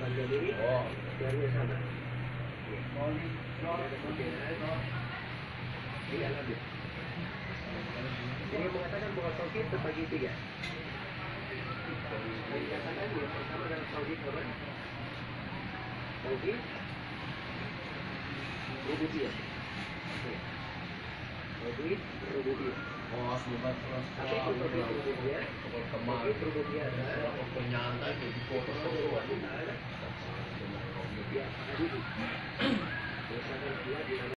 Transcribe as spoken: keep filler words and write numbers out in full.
harga diri, Oh. biarnya sama. Ada perbedaan di dalamnya. Dia mengatakan bahwa tauhid terbagi tiga. Dan dikatakan yang pertama adalah tauhid apa? Tauhid rububiyah. Tauhid rububiyah. Oh, sebentar terus. Apa itu tauhid rububiyah? Tauhid rububiyah adalah Penyantai di foto Allah Taala. Ya, hadis. Bersama Allah di